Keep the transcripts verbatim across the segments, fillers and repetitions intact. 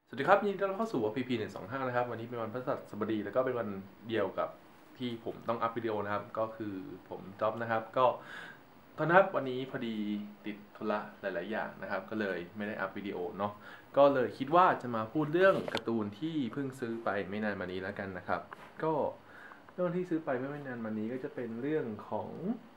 สวัสดีครับยินดีต้อนรับเข้าสู่ พี พี หนึ่ง สอง ห้า นะครับวันนี้เป็นวันพฤหัสบดีแล้วก็เป็นวันเดียวกับที่ผมต้องอัพวิดีโอนะครับก็คือผมจ็อบนะครับก็ตอนนั้นวันนี้พอดีติดธุระหลายๆอย่างนะครับก็เลยไม่ได้อัพวิดีโอเนาะก็เลยคิดว่าจะมาพูดเรื่องการ์ตูนที่เพิ่งซื้อไปไม่นานมานี้แล้วกันนะครับก็เรื่องที่ซื้อไปไม่นานมานี้ก็จะเป็นเรื่องของ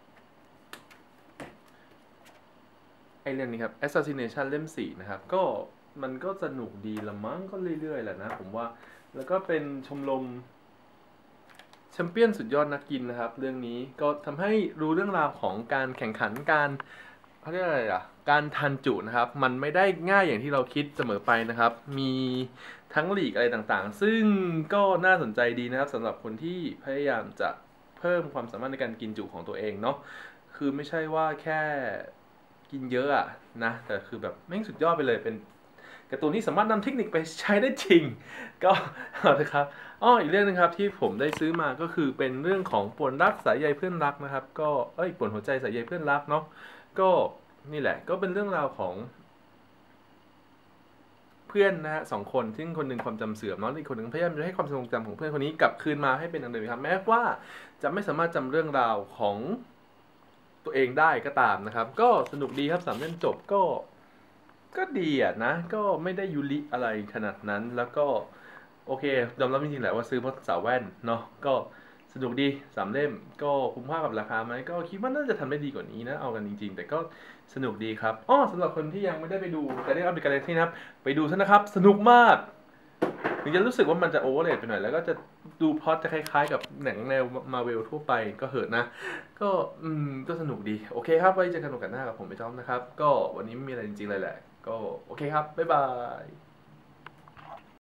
ไอเรื่องนี้ครับ Assassination เล่มสี่นะครับก็มันก็สนุกดีละมั้งก็เรื่อยๆแหละนะผมว่าแล้วก็เป็นชมรมแชมเปี้ยนสุดยอดนักกินนะครับเรื่องนี้ก็ทำให้รู้เรื่องราวของการแข่งขันการเขาเรียกอะไรอ่ะการทันจุนะครับมันไม่ได้ง่ายอย่างที่เราคิดเสมอไปนะครับมีทั้งลีกอะไรต่างๆซึ่งก็น่าสนใจดีนะครับสำหรับคนที่พยายามจะเพิ่มความสามารถในการกินจุของตัวเองเนาะคือไม่ใช่ว่าแค่กินเยอะอะนะแต่คือแบบแม่งสุดยอดไปเลยเป็นการ์ตูนที่สามารถนำเทคนิคไปใช้ได้จริงก็เอาละครับอ้ออีกเรื่องนึงครับที่ผมได้ซื้อมาก็คือเป็นเรื่องของป่วนรักสายใยเพื่อนรักนะครับก็เอ้ยป่วนหัวใจสายใยเพื่อนรักเนาะก็นี่แหละก็เป็นเรื่องราวของเพื่อนนะฮะสองคนซึ่งคนหนึ่งความจำเสื่อมเนาะอีกคนหนึ่งพยายามจะให้ความทรงจำของเพื่อนคนนี้กลับคืนมาให้เป็นดังเดิมครับแม้ว่าจะไม่สามารถจำเรื่องราวของตัวเองได้ก็ตามนะครับก็สนุกดีครับสามเล่มจบก็ก็ดีอ่ะนะก็ไม่ได้ยุริอะไรขนาดนั้นแล้วก็โอเคยอมรับจริงๆแหละว่าซื้อเพราะสาวแว่นเนาะก็สนุกดีสามเล่มก็คุ้มค่ากับราคาไหมก็คิดว่าน่าจะทำได้ดีกว่านี้นะเอากันจริงๆแต่ก็สนุกดีครับอ้อสำหรับคนที่ยังไม่ได้ไปดูแต่ได้อัปเดตกันที่นะครับไปดูซะนะครับสนุกมากถึงจะรู้สึกว่ามันจะโอเวอร์เรทไปหน่อยแล้วก็จะดูพล็อตจะคล้ายๆกับหนังแนวมาเวลทั่วไปก็เหอะนะก็อืมก็สนุกดีโอเคครับไว้เจอกันโอกาสหน้ากับผมไปจ้อมนะครับก็วันนี้ไม่มีอะไรจริงๆเลยแหละก็โอเคครับบ๊ายบาย